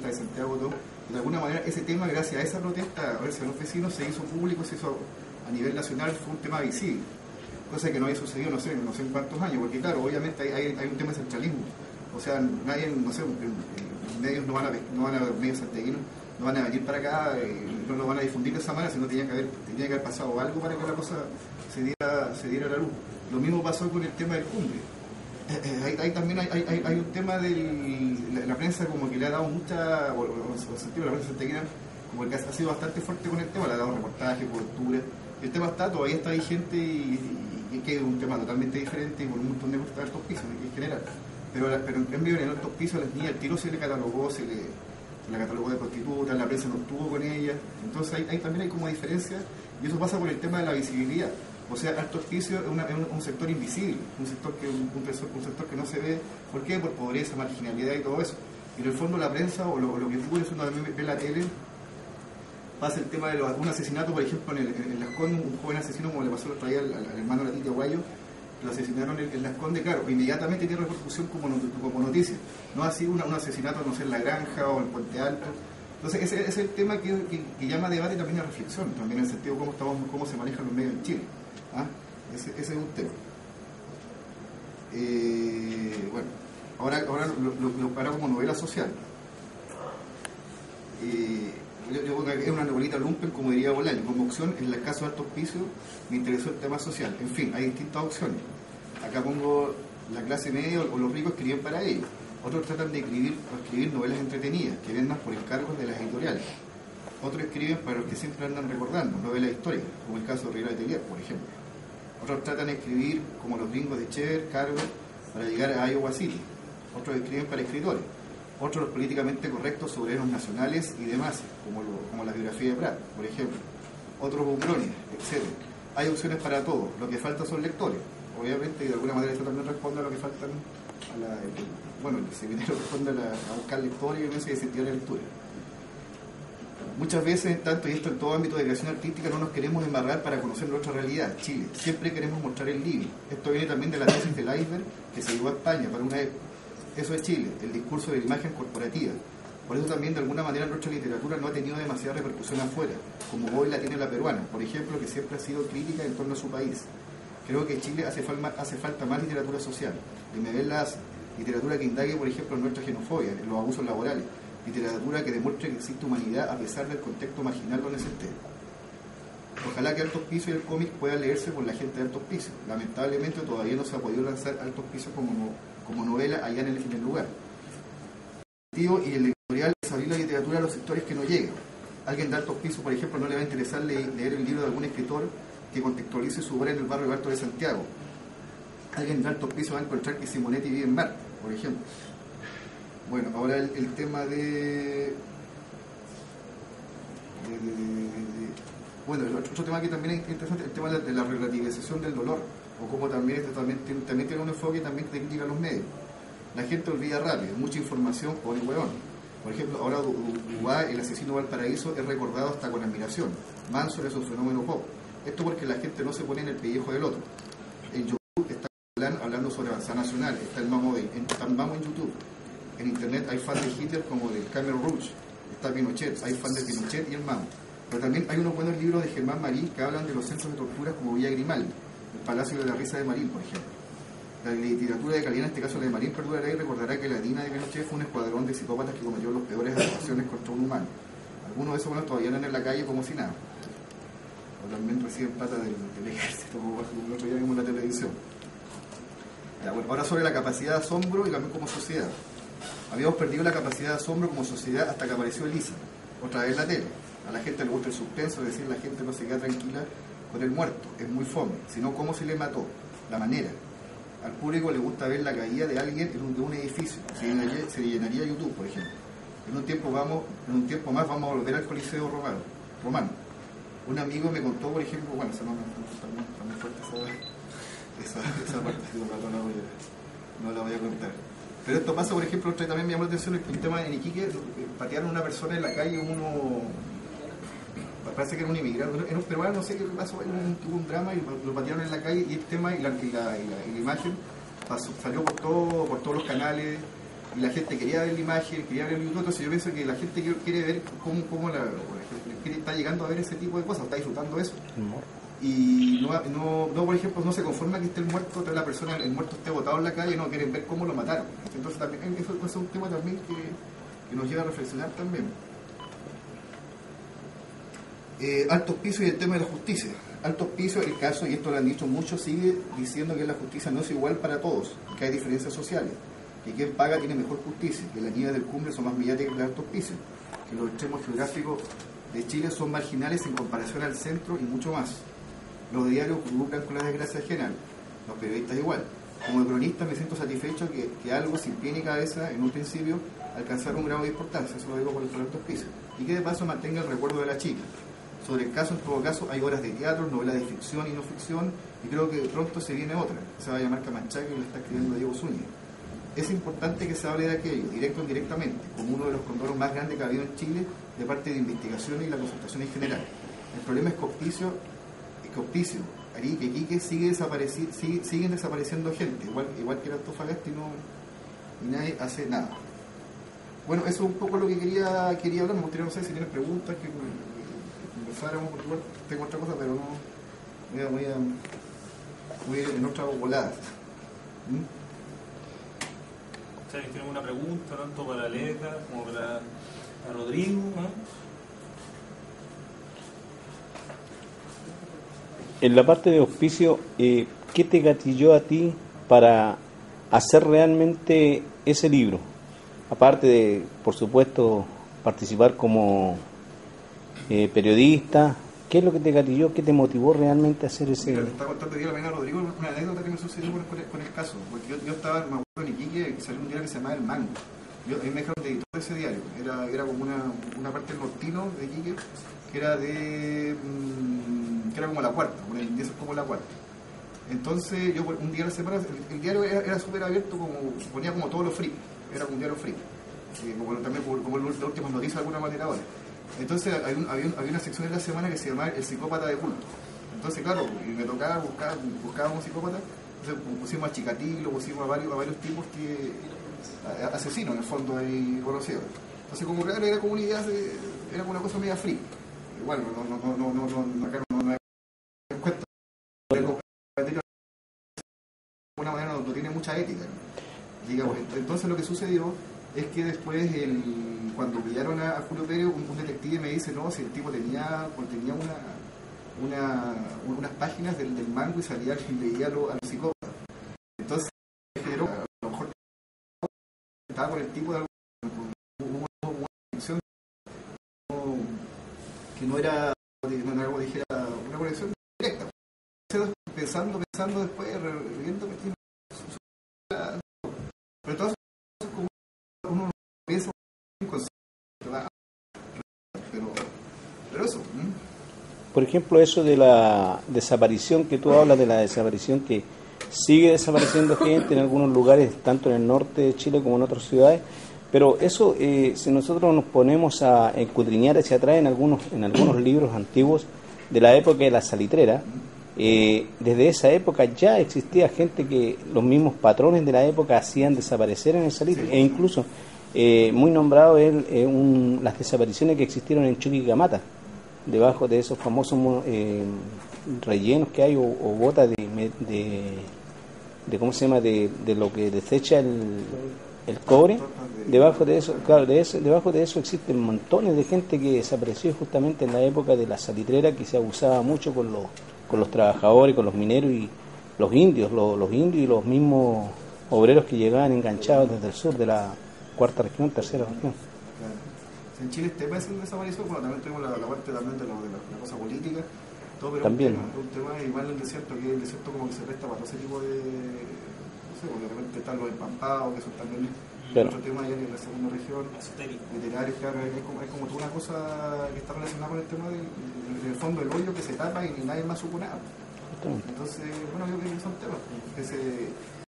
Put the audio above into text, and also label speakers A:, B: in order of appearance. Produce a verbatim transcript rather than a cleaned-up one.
A: protesta de Santiago, todo. De alguna manera ese tema, gracias a esa protesta, a ver si a los vecinos se hizo público, se hizo a nivel nacional, fue un tema visible, cosa que no había sucedido no sé, no sé en cuántos años, porque claro, obviamente hay, hay, hay un tema de centralismo, o sea, nadie, no sé, medios no van a, no van a medios santiaguinos, no van a venir para acá, eh, no lo van a difundir de esa manera, sino tenía que haber, tenía que haber pasado algo para que la cosa se diera, se diera a la luz. Lo mismo pasó con el tema del cumbre. Eh, eh, hay, hay, también hay, hay, hay un tema de la, la prensa como que le ha dado mucha, o, o, o sentido la prensa santiaguina, como que ha, ha sido bastante fuerte con el tema, le ha dado reportaje, cobertura. El tema está, todavía está vigente y, y, y que es un tema totalmente diferente y con un montón de altos pisos en general. Pero, pero en cambio en altos pisos a las niñas el tiro se le catalogó, se le, se le catalogó de prostitutas, la prensa no estuvo con ellas. Entonces ahí, ahí también hay como diferencia y eso pasa por el tema de la visibilidad. O sea, alto hospicio es, una, es un, un sector invisible, un sector, que, un, un, un sector que no se ve. ¿Por qué? Por pobreza, marginalidad y todo eso. Y en el fondo la prensa o lo, lo que ocurre es uno también ve la tele, pasa el tema de los, un asesinato, por ejemplo, en, el, en Las Condes, un joven asesino, como le pasó el otro día al, al, al hermano de la Tita Guayo, lo asesinaron en, en Las Condes, claro, inmediatamente tiene repercusión como, como noticia. No ha sido una, un asesinato, no sé, en La Granja o en Puente Alto. Entonces, ese, ese es el tema que, que, que llama a debate y también a reflexión, también en el sentido de cómo, estamos, cómo se manejan los medios en Chile. ¿Ah? Ese, ese es un tema. Eh, bueno, ahora, ahora lo, lo, lo para como novela social. Eh, yo, yo creo que es una novelita lumpen, como diría Bolaño. Como opción, en el caso de Altos Pisos, me interesó el tema social. En fin, hay distintas opciones. Acá pongo la clase media o los ricos escriben para ellos. Otros tratan de escribir, escribir novelas entretenidas, que vendan por encargos de las editoriales. Otros escriben para los que siempre andan recordando, novelas históricas, como el caso de Rivera Letelier, por ejemplo. Otros tratan de escribir, como los gringos de Chever, Carver, para llegar a Iowa City. Otros escriben para escritores. Otros los políticamente correctos sobre héroes nacionales y demás, como, lo, como la biografía de Prat, por ejemplo. Otros bucrones, etcétera. Hay opciones para todo. Lo que falta son lectores. Obviamente, y de alguna manera esto también responde a lo que faltan, a la, el, bueno, el seminario responde a, la, a buscar lectores y ese sentido de la lectura. Muchas veces, tanto y esto en todo ámbito de creación artística, no nos queremos embarrar para conocer nuestra realidad, Chile. Siempre queremos mostrar el living. Esto viene también de la tesis del iceberg que se llevó a España para una época. Eso es Chile, el discurso de la imagen corporativa. Por eso también, de alguna manera, nuestra literatura no ha tenido demasiada repercusión afuera, como hoy la tiene la peruana, por ejemplo, que siempre ha sido crítica en torno a su país. Creo que en Chile hace, falma, hace falta más literatura social. Y me ven las literatura que indague, por ejemplo, en nuestra xenofobia, en los abusos laborales. Literatura que demuestre que existe humanidad a pesar del contexto marginal donde se esté. Ojalá que Altos Pisos y el cómic puedan leerse por la gente de Altos Pisos. Lamentablemente todavía no se ha podido lanzar Altos Pisos como, como novela allá en el, en el lugar. Y el editorial es abrir la literatura a los sectores que no llegan. Alguien de Altos Pisos, por ejemplo, no le va a interesar leer, leer el libro de algún escritor que contextualice su obra en el barrio Alto de Santiago. Alguien de Altos Pisos va a encontrar que Simonetti vive en Marte, por ejemplo. Bueno, ahora el, el tema de, de, de, de... Bueno, el otro, otro tema que también es interesante, el tema de la, de la relativización del dolor, o como también, esto también, tiene, también tiene un enfoque también de crítica a los medios. La gente olvida rápido, mucha información por el hueón. Por ejemplo, ahora Ubá, el asesino Valparaíso, es recordado hasta con admiración. Manson es un fenómeno pop. Esto porque la gente no se pone en el pellejo del otro. En YouTube está hablando sobre avanzada nacional, está el Mamo, de, en, está el Mamo en YouTube. En internet hay fans de Hitler como de Khmer Rouge, está Pinochet, hay fans de Pinochet y el Mamo. Pero también hay unos buenos libros de Germán Marín que hablan de los centros de torturas como Villa Grimaldi, el Palacio de la Risa de Marín, por ejemplo. La literatura de calidad, en este caso la de Marín perdurará y recordará que la Dina de Pinochet fue un escuadrón de psicópatas que cometió los peores agresiones contra un humano. Algunos de esos buenos todavía andan en la calle como si nada. O también reciben plata del, del ejército, como el otro día vimos en la televisión. Ya, bueno, ahora sobre la capacidad de asombro y también como sociedad. Habíamos perdido la capacidad de asombro como sociedad hasta que apareció Elisa, otra vez la tele. A la gente le gusta el suspenso, es decir, la gente no se queda tranquila con el muerto, es muy fome, sino cómo se le mató, la manera. Al público le gusta ver la caída de alguien en un, de un edificio, se llenaría, se llenaría YouTube, por ejemplo. En un tiempo vamos, en un tiempo más vamos a volver al Coliseo romano. romano. Un amigo me contó, por ejemplo, bueno, esa no me está muy, está muy fuerte esa, esa, esa parte, no la, voy a, no la voy a contar. Pero esto pasa, por ejemplo, también me llamó la atención el tema en Iquique, patearon a una persona en la calle, uno, parece que era un inmigrante, era un peruano, no sé qué pasó, tuvo un drama y lo patearon en la calle y el tema y la, y la, y la, y la imagen pasó, salió por, todo, por todos los canales, y la gente quería ver la imagen, quería ver el YouTube. Entonces yo pienso que la gente quiere ver cómo, cómo la, quiere, está llegando a ver ese tipo de cosas, está disfrutando eso. Y no, no, no, por ejemplo, no se conforma que esté el muerto, que la persona, el muerto esté botado en la calle, no, quieren ver cómo lo mataron. Entonces también eso, eso es un tema también que, que nos lleva a reflexionar también. Eh, altos pisos y el tema de la justicia. Altos pisos, el caso, y esto lo han dicho muchos, sigue diciendo que la justicia no es igual para todos, que hay diferencias sociales, que quien paga tiene mejor justicia, que las niñas del cumbre son más mediáticas que los altos pisos, que los extremos geográficos de Chile son marginales en comparación al centro y mucho más. Los diarios lucran con la desgracia ajena, los periodistas igual. Como cronista me siento satisfecho que, que algo sin pie ni cabeza, en un principio, alcanzar un grado de importancia, eso lo digo por los altos pisos, y que de paso mantenga el recuerdo de la chica. Sobre el caso, en todo caso, hay obras de teatro, novelas de ficción y no ficción, y creo que pronto se viene otra, se va a llamar Camanchaca y lo está escribiendo Diego Zúñiga. Es importante que se hable de aquello, directo o indirectamente, como uno de los condoros más grandes que ha habido en Chile, de parte de investigaciones y la consultación en general. El problema es que Hospicio, que Hospicio, Arique, Iquique, sigue desapareci sigue, siguen desapareciendo gente, igual, igual que el Antofagasta, y, no, y nadie hace nada. Bueno, eso es un poco lo que quería, quería hablar. Me gustaría, no sé si tienen preguntas, que conversáramos, porque igual tengo otra cosa, pero no voy a, voy a, voy a ir en otras voladas. ¿Mm?
B: ¿Ustedes tienen una pregunta tanto para Leta como para, para Rodrigo? ¿No?
C: En la parte de Hospicio, eh, ¿qué te gatilló a ti para hacer realmente ese libro? Aparte de, por supuesto, participar como eh, periodista, ¿qué es lo que te gatilló? ¿Qué te motivó realmente a hacer ese...?
A: Mira, te está contando yo la mañana Rodrigo una anécdota que me sucedió con el, con el caso, porque yo, yo estaba, me acuerdo en Iquique, que salió un diario que se llamaba El Mango. Yo, a mí me dejaron de editor de ese diario, era, era como una, una parte del nortino de Iquique, que era de... Mmm, que era como la cuarta, una limpieza como la cuarta. Entonces, yo un día a la semana, el, el diario era, era súper abierto, como ponía como todo lo free, era como un diario free, eh, como también como, como las últimas noticias de alguna manera ahora. Entonces había, un, había, un, había una sección en la semana que se llamaba El Psicópata de culto. Entonces, claro, y me tocaba buscar, buscábamos un psicópata, entonces pusimos a Chikatilo, pusimos a varios, a varios tipos que a, a, asesinos en el fondo ahí conocidos. Entonces, como claro, era como una idea, de, era como una cosa media free. Bueno, no, no, no, no, no, no, acá no, no, no cuenta, pero de alguna manera no, no tiene mucha ética, ¿no? Digamos, entonces lo que sucedió es que después, el, cuando pillaron a, a Julio Pérez, un, un detective me dice, no, si el tipo tenía, tenía una, una, unas páginas del, del Mango y salía y leía a los lo psicópatas. Entonces, pero a lo mejor estaba con el tipo de alguna conexión que no era, no era algo dijera, una conexión directa. Pensando, pensando después, viendo que tiene... Pero entonces, como uno piensa pero, pero eso. ¿eh?
C: Por ejemplo, eso de la desaparición que tú hablas, de la desaparición que sigue desapareciendo gente en algunos lugares, tanto en el norte de Chile como en otras ciudades, pero eso, eh, si nosotros nos ponemos a escudriñar hacia atrás en algunos, en algunos libros antiguos de la época de la salitrera, eh, desde esa época ya existía gente que los mismos patrones de la época hacían desaparecer en el salitre, e incluso eh, muy nombrado es eh, un, las desapariciones que existieron en Chuquicamata, debajo de esos famosos eh, rellenos que hay o, o botas de, de, de cómo se llama de, de lo que desecha el, el cobre. Debajo de eso, claro, de eso, debajo de eso existen montones de gente que desapareció justamente en la época de la salitrera, que se abusaba mucho con los con los trabajadores, con los mineros y los indios, los, los indios y los mismos obreros que llegaban enganchados desde el sur de la cuarta región, tercera región.
A: Claro. En Chile este país se desapareció, bueno, también tenemos la, la parte también de, lo, de la, la cosa política, todo, pero
C: también.
A: Un, tema, un tema igual el desierto, que el desierto como que se presta para todo ese tipo de, no sé, porque de repente están los empampados, que son también claro. Otro tema allá en la segunda región, literarios, claro, es como, es como toda una cosa que está relacionada con el tema del, del fondo del hoyo que se tapa y nadie más supo nada. Entonces, bueno, yo creo que son temas que se